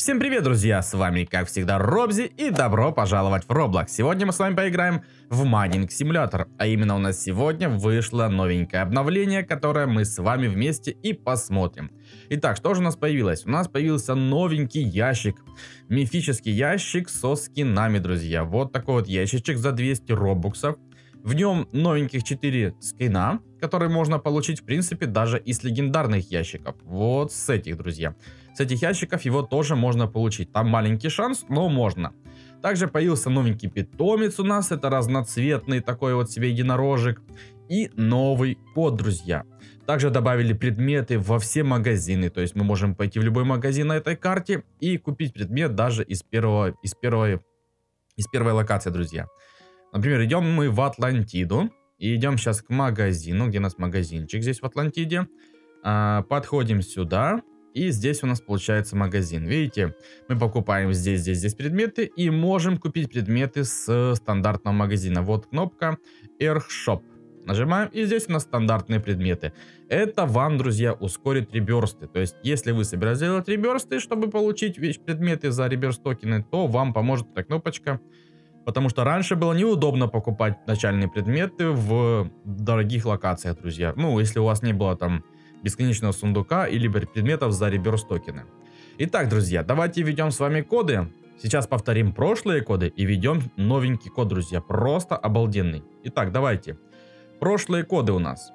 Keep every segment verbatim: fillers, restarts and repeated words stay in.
Всем привет, друзья! С вами, как всегда, Робзи, и добро пожаловать в Roblox. Сегодня мы с вами поиграем в майнинг симулятор. А именно у нас сегодня вышло новенькое обновление, которое мы с вами вместе и посмотрим. Итак, что же у нас появилось? У нас появился новенький ящик. Мифический ящик со скинами, друзья. Вот такой вот ящичек за двести робоксов. В нем новеньких четыре скина, которые можно получить, в принципе, даже из легендарных ящиков. Вот с этих, друзья. С этих ящиков его тоже можно получить. Там маленький шанс, но можно. Также появился новенький питомец у нас. Это разноцветный такой вот себе единорожек. И новый код, друзья. Также добавили предметы во все магазины. То есть мы можем пойти в любой магазин на этой карте и купить предмет даже из, первого, из, первой, из первой локации, друзья. Например, идем мы в Атлантиду. И идем сейчас к магазину. Где у нас магазинчик здесь в Атлантиде? А, подходим сюда. И здесь у нас получается магазин. Видите, мы покупаем здесь, здесь, здесь предметы. И можем купить предметы с стандартного магазина. Вот кнопка Earth Shop. Нажимаем, и здесь у нас стандартные предметы. Это вам, друзья, ускорит реберсты. То есть, если вы собираетесь сделать реберсты, чтобы получить предметы за реберст токены, то вам поможет эта кнопочка. Потому что раньше было неудобно покупать начальные предметы в дорогих локациях, друзья. Ну, если у вас не было там бесконечного сундука или предметов за реберст токены. Итак, друзья, давайте введем с вами коды. Сейчас повторим прошлые коды и введем новенький код, друзья. Просто обалденный. Итак, давайте. Прошлые коды у нас.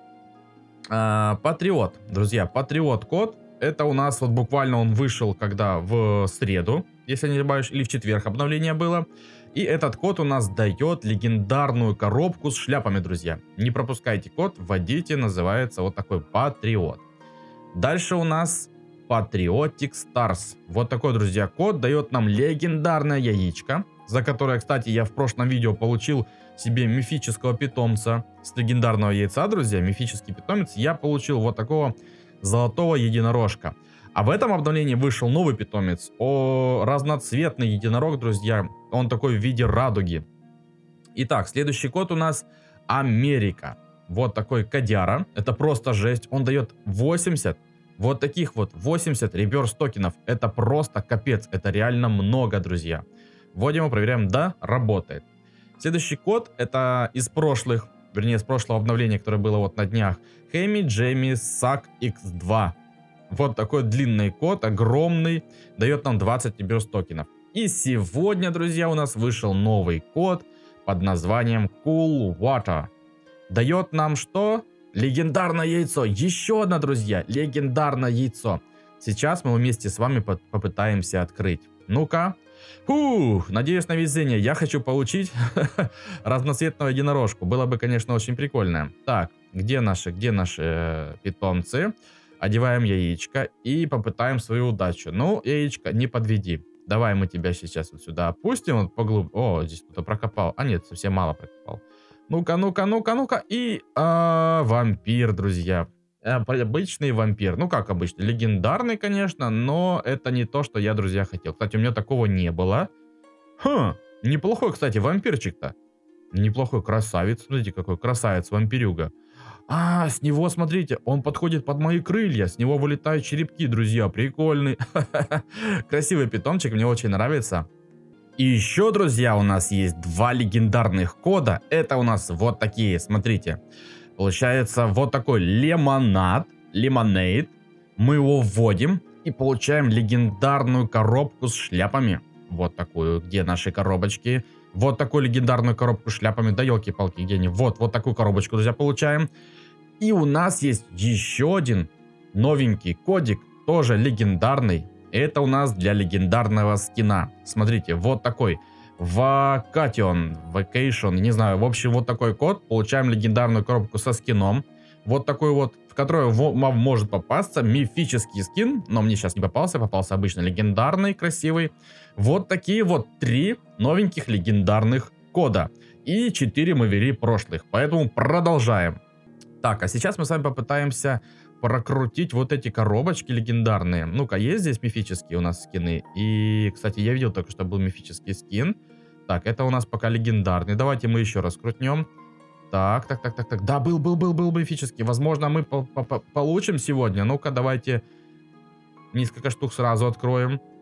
Патриот, друзья, Патриот код. Это у нас вот буквально он вышел когда в среду, если не ошибаюсь, или в четверг обновление было. И этот код у нас дает легендарную коробку с шляпами, друзья. Не пропускайте код, вводите, называется вот такой Патриот. Дальше у нас Patriotic Stars. Вот такой, друзья, код дает нам легендарное яичко, за которое, кстати, я в прошлом видео получил себе мифического питомца с легендарного яйца, друзья. Мифический питомец. Я получил вот такого золотого единорожка. А в этом обновлении вышел новый питомец. О, разноцветный единорог, друзья. Он такой в виде радуги. Итак, следующий код у нас Америка. Вот такой кодяра. Это просто жесть. Он дает восемьдесят. Вот таких вот восемьдесят реберс токенов. Это просто капец. Это реально много, друзья. Вводим и проверяем. Да, работает. Следующий код это из прошлых, вернее, с прошлого обновления, которое было вот на днях. Хэми Джейми Сак икс два. Вот такой длинный код, огромный, дает нам двадцать реберс токенов. И сегодня, друзья, у нас вышел новый код под названием Cool Water. Дает нам что? Легендарное яйцо. Еще одно, друзья, легендарное яйцо. Сейчас мы вместе с вами попытаемся открыть. Ну-ка. Фух, надеюсь на везение. Я хочу получить разноцветного единорожку. Было бы, конечно, очень прикольно. Так, где наши, где наши э, питомцы? Одеваем яичко и попытаем свою удачу. Ну, яичко, не подведи. Давай мы тебя сейчас вот сюда опустим. Вот поглубже. О, здесь кто-то прокопал. А нет, совсем мало прокопал. Ну-ка, ну-ка, ну-ка, ну-ка. И а, вампир, друзья. Обычный вампир. Ну, как обычно. Легендарный, конечно, но это не то, что я, друзья, хотел. Кстати, у меня такого не было. Хм, неплохой, кстати, вампирчик-то. Неплохой красавец. Смотрите, какой красавец-вампирюга. А, с него, смотрите, он подходит под мои крылья. С него вылетают черепки, друзья. Прикольный. Красивый питомчик, мне очень нравится. И еще, друзья, у нас есть два легендарных кода. Это у нас вот такие, смотрите. Получается вот такой лимонад. Лимонейд. Мы его вводим и получаем легендарную коробку с шляпами. Вот такую, где наши коробочки. Вот такую легендарную коробку с шляпами. Да елки-палки, где они? Вот, вот такую коробочку, друзья, получаем. И у нас есть еще один новенький кодик, тоже легендарный. Это у нас для легендарного скина. Смотрите, вот такой. Vacation, Vacation, не знаю. В общем, вот такой код. Получаем легендарную коробку со скином. Вот такой вот, в которую вам может попасться мифический скин. Но мне сейчас не попался, попался обычно легендарный, красивый. Вот такие вот три новеньких легендарных кода. И четыре мы ввели прошлых. Поэтому продолжаем. Так, а сейчас мы с вами попытаемся прокрутить вот эти коробочки легендарные. Ну-ка, есть здесь мифические у нас скины? И, кстати, я видел только что был мифический скин. Так, это у нас пока легендарный. Давайте мы еще раз крутнем. Так, так, так, так, так. Да, был, был, был, был мифический. Возможно, мы по -по -по получим сегодня. Ну-ка, давайте несколько штук сразу откроем.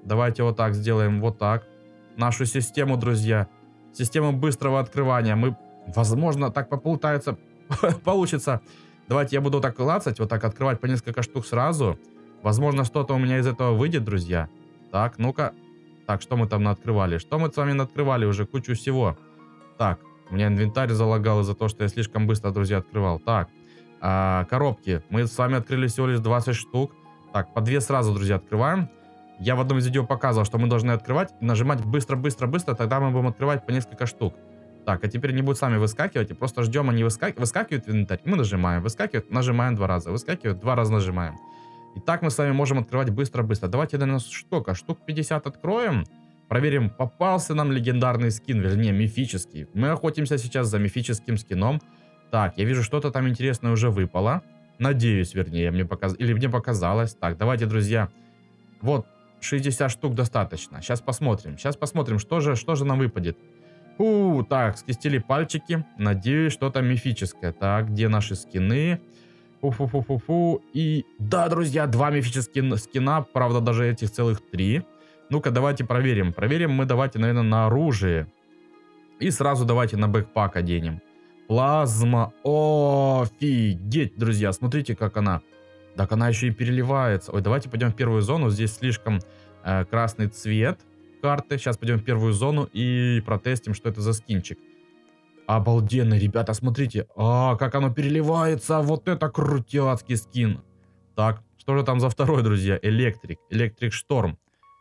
Давайте вот так сделаем, вот так. Нашу систему, друзья. Систему быстрого открывания. Мы, возможно, так попытается, получится. Давайте я буду так клацать, вот так открывать по несколько штук сразу. Возможно, что-то у меня из этого выйдет, друзья. Так, ну-ка. Так, что мы там наоткрывали? Что мы с вами наоткрывали уже? Кучу всего. Так, у меня инвентарь залагал из-за того, что я слишком быстро, друзья, открывал. Так, а, коробки. Мы с вами открыли всего лишь двадцать штук. Так, по две сразу, друзья, открываем. Я в одном из видео показывал, что мы должны открывать и нажимать быстро-быстро-быстро, тогда мы будем открывать по несколько штук. Так, а теперь не будут сами выскакивать, и просто ждем, они выскак... выскакивают в инвентарь, мы нажимаем, выскакивают, нажимаем два раза, выскакивают, два раза нажимаем. И так мы с вами можем открывать быстро-быстро. Давайте, наверное, штука, штук пятьдесят откроем, проверим, попался нам легендарный скин, вернее, мифический. Мы охотимся сейчас за мифическим скином. Так, я вижу, что-то там интересное уже выпало. Надеюсь, вернее, мне показ... или мне показалось. Так, давайте, друзья, вот, шестьдесят штук достаточно. Сейчас посмотрим, сейчас посмотрим, что же, что же нам выпадет. Фу, так, скрестили пальчики. Надеюсь, что-то мифическое. Так, где наши скины? Фу-фу-фу-фу-фу. И да, друзья, два мифических скина. Правда, даже этих целых три. Ну-ка, давайте проверим. Проверим мы, давайте, наверное, на оружие. И сразу давайте на бэкпак оденем. Плазма. Офигеть, друзья. Смотрите, как она. Так она еще и переливается. Ой, давайте пойдем в первую зону. Здесь слишком э, красный цвет карты. Сейчас пойдем в первую зону и протестим, что это за скинчик. Обалденно, ребята, смотрите. А, как оно переливается. Вот это крутяцкий скин. Так, что же там за второй, друзья? Электрик. Электрик Шторм.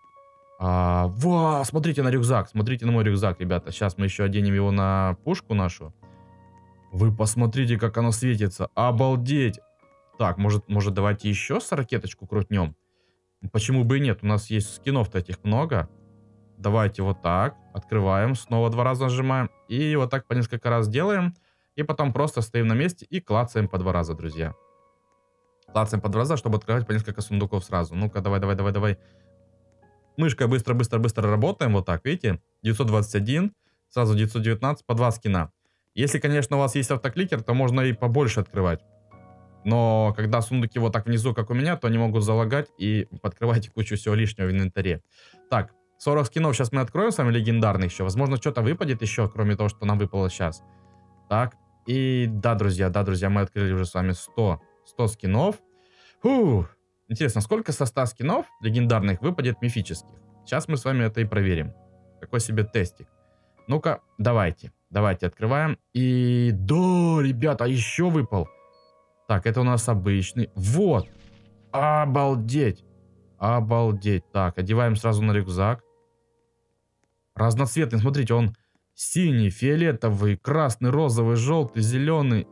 А, ва, смотрите на рюкзак. Смотрите на мой рюкзак, ребята. Сейчас мы еще оденем его на пушку нашу. Вы посмотрите, как оно светится. Обалдеть. Так, может, может давайте еще с ракеточку крутнем? Почему бы и нет? У нас есть скинов-то этих много. Давайте вот так. Открываем. Снова два раза нажимаем. И вот так по несколько раз делаем. И потом просто стоим на месте и клацаем по два раза, друзья. Клацаем по два раза, чтобы открывать по несколько сундуков сразу. Ну-ка, давай, давай, давай, давай. Мышкой быстро-быстро-быстро работаем. Вот так, видите? девятьсот двадцать один. Сразу девятьсот девятнадцать. По два скина. Если, конечно, у вас есть автокликер, то можно и побольше открывать. Но когда сундуки вот так внизу, как у меня, то они могут залагать и подкрывать кучу всего лишнего в инвентаре. Так, сорок скинов сейчас мы откроем с вами легендарных еще. Возможно, что-то выпадет еще, кроме того, что нам выпало сейчас. Так, и да, друзья, да, друзья, мы открыли уже с вами сто, сто скинов. Фух, интересно, сколько со ста скинов легендарных выпадет мифических? Сейчас мы с вами это и проверим. Такой себе тестик. Ну-ка, давайте, давайте открываем. И да, ребята, еще выпал. Так, это у нас обычный. Вот. Обалдеть. Обалдеть. Так, одеваем сразу на рюкзак. Разноцветный. Смотрите, он синий, фиолетовый, красный, розовый, желтый, зеленый.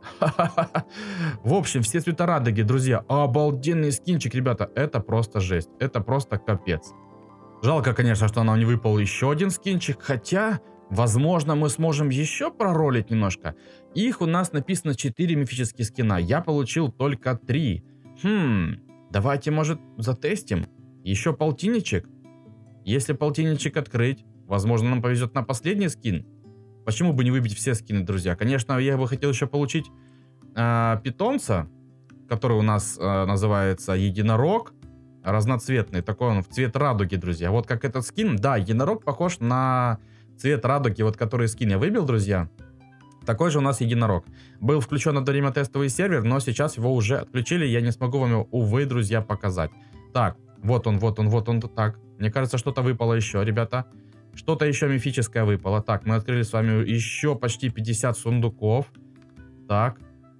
В общем, все цвета радуги, друзья. Обалденный скинчик, ребята. Это просто жесть. Это просто капец. Жалко, конечно, что нам не выпал еще один скинчик. Хотя... возможно, мы сможем еще проролить немножко. Их у нас написано четыре мифических скина. Я получил только три. Хм, давайте, может, затестим? Еще полтинничек? Если полтинничек открыть, возможно, нам повезет на последний скин. Почему бы не выбить все скины, друзья? Конечно, я бы хотел еще получить э, питомца, который у нас э, называется единорог. Разноцветный, такой он в цвет радуги, друзья. Вот как этот скин. Да, единорог похож на... цвет радуги, вот который скин я выбил, друзья. Такой же у нас единорог. Был включен на то время тестовый сервер, но сейчас его уже отключили. Я не смогу вам его, увы, друзья, показать. Так, вот он, вот он, вот он. Так, мне кажется, что-то выпало еще, ребята. Что-то еще мифическое выпало. Так, мы открыли с вами еще почти пятьдесят сундуков. Так.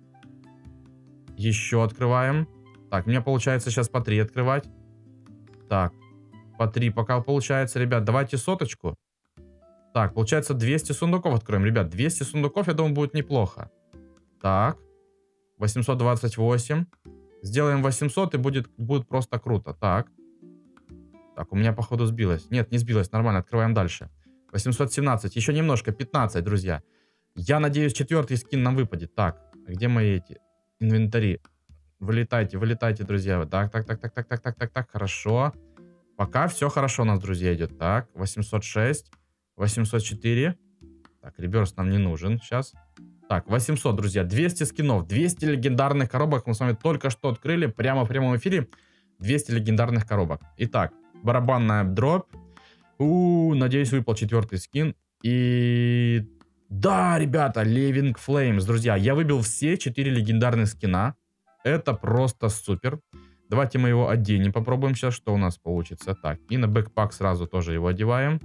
Еще открываем. Так, мне получается сейчас по три открывать. Так, по три пока получается, ребят. Давайте соточку. Так, получается двести сундуков откроем. Ребят, двести сундуков, я думаю, будет неплохо. Так. восемьсот двадцать восемь. Сделаем восемьсот и будет, будет просто круто. Так. Так, у меня, походу, сбилось. Нет, не сбилось, нормально, открываем дальше. восемьсот семнадцать. Еще немножко, пятнадцать, друзья. Я надеюсь, четвертый скин нам выпадет. Так, где мои эти инвентари? Вылетайте, вылетайте, друзья. Так, так, так, так, так, так, так, так, так, хорошо. Пока все хорошо у нас, друзья, идет. Так, восемьсот шесть. восемьсот четыре. Так, реверс нам не нужен сейчас. Так, восемьсот, друзья. двести скинов. двести легендарных коробок мы с вами только что открыли. Прямо в прямом эфире. двести легендарных коробок. Итак, барабанная дробь. У, надеюсь, выпал четвертый скин. И... Да, ребята, Living Flames, друзья, я выбил все четыре легендарных скина. Это просто супер. Давайте мы его оденем, попробуем сейчас, что у нас получится. Так, и на бэкпак сразу тоже его одеваем.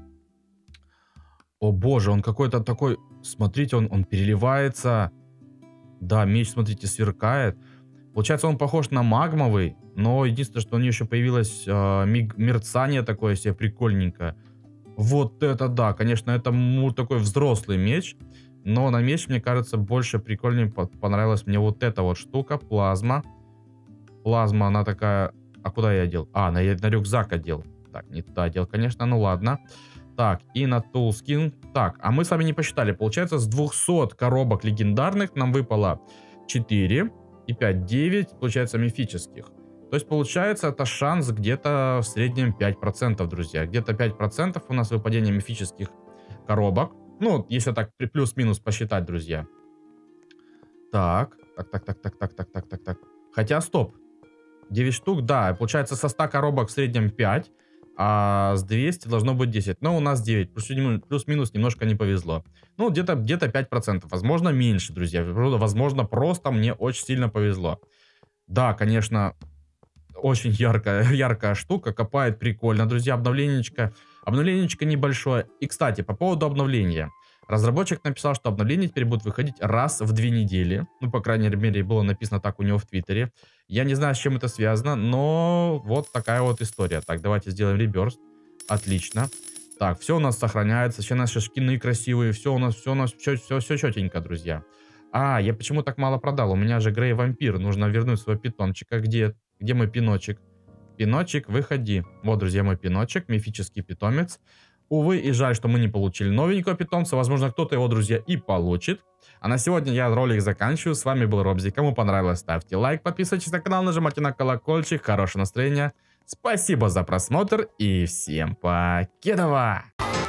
О боже, он какой-то такой... Смотрите, он, он переливается. Да, меч, смотрите, сверкает. Получается, он похож на магмовый. Но единственное, что у нее еще появилось э, мерцание такое себе прикольненькое. Вот это да, конечно, это ну, такой взрослый меч. Но на меч, мне кажется, больше прикольнее понравилась мне вот эта вот штука, плазма. Плазма, она такая... А куда я одел? А, на, на рюкзак одел. Так, не туда одел, конечно, ну ладно. Так, и на тулскин. Так, а мы с вами не посчитали. Получается, с двухсот коробок легендарных нам выпало четыре и пять, девять, получается, мифических. То есть, получается, это шанс где-то в среднем пять процентов, друзья. Где-то пять процентов у нас выпадение мифических коробок. Ну, если так плюс-минус посчитать, друзья. Так, так, так, так, так, так, так, так, так, так. Хотя, стоп. девять штук, да. Получается, со ста коробок в среднем пять, а с двухсот должно быть десять. Но у нас девять. Плюс-минус немножко не повезло. Ну, где-то где-то пять процентов. Возможно, меньше, друзья. Возможно, просто мне очень сильно повезло. Да, конечно... Очень яркая, яркая штука, копает прикольно, друзья, обновленечко, обновленечко небольшое. И, кстати, по поводу обновления. Разработчик написал, что обновление теперь будет выходить раз в две недели. Ну, по крайней мере, было написано так у него в Твиттере. Я не знаю, с чем это связано, но вот такая вот история. Так, давайте сделаем реберст. Отлично. Так, все у нас сохраняется, все наши шкины красивые, все у нас, все у нас, все, все, все четенько, друзья. А, я почему так мало продал? У меня же Грей Вампир, нужно вернуть своего питомчика. Где... Где мой пиночек? Пиночек, выходи. Вот, друзья, мой пиночек, мифический питомец. Увы и жаль, что мы не получили новенького питомца. Возможно, кто-то его, друзья, и получит. А на сегодня я ролик заканчиваю. С вами был Робзи. Кому понравилось, ставьте лайк, подписывайтесь на канал, нажимайте на колокольчик. Хорошего настроения. Спасибо за просмотр и всем покедова!